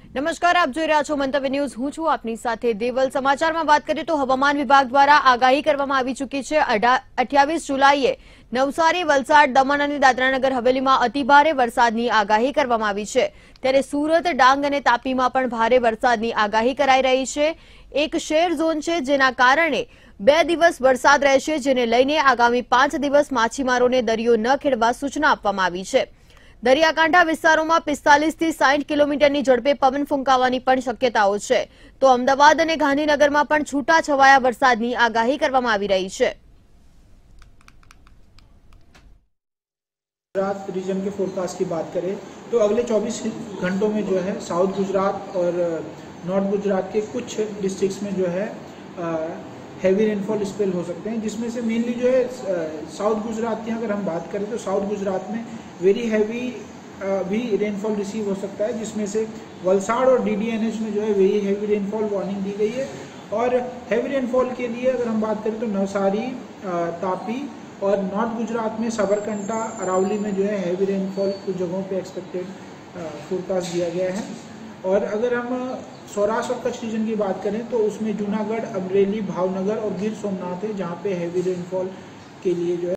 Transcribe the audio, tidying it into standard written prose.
નમસ્કાર, આપ જોઈ રહ્યા છો મંતવ્ય ન્યૂઝ। હું છું આપની સાથે દેવલ। સમાચારમાં વાત કરીએ તો હવામાન વિભાગ દ્વારા આગાહી કરવામાં આવી ચૂકી છે। 28 જુલાઈએ નવસારી, વલસાડ, દમણ અને દાદરાનગર હવેલીમાં અતિભારે વરસાદની આગાહી કરવામાં આવી છે। ત્યારે સુરત, ડાંગ અને તાપીમાં પણ ભારે વરસાદની આગાહી કરાઈ રહી છે। એક શેર ઝોન છે જેના કારણે 2 દિવસ વરસાદ રહેશે, જેને લઈને આગામી 5 દિવસ માછીમારોને દરિયો ન ખેડવા સૂચના આપવામાં આવી છે। દરિયાકાંઠા વિસ્તારોમાં 45 થી 60 કિલોમીટરની ઝડપે પવન ફૂંકાવાની પણ શક્યતાઓ છે। તો અમદાવાદ અને ગાંધીનગરમાં પણ છૂટાછવાયા વરસાદની આગાહી કરવામાં આવી રહી છે। गुजरात रीजन के फोरकास्ट की बात करें तो अगले 24 घंटों में जो है साउथ गुजरात और नॉर्थ गुजरात के कुछ डिस्ट्रिक्ट्स में जो है हैवी रेनफॉल स्पेल हो सकते हैं, जिसमें से मेनली जो है साउथ गुजरात की अगर हम बात करें तो साउथ गुजरात में वेरी हैवी भी रेनफॉल रिसीव हो सकता है, जिसमें से वलसाड़ और DDNH में जो है वेरी हैवी रेनफॉल वार्निंग दी गई है। और हैवी रेनफॉल के लिए अगर हम बात करें तो नवसारी, तापी और नॉर्थ गुजरात में साबरकांठा, अरावली में जो है हैवी रेनफॉल कुछ जगहों पे एक्सपेक्टेड फोरकास्ट दिया गया है। और अगर हम सौराष्ट्र और कच्छ रीजन की बात करें तो उसमें जूनागढ़, अमरेली, भावनगर और गिर सोमनाथ है, जहाँ पे हैवी रेनफॉल के लिए जो है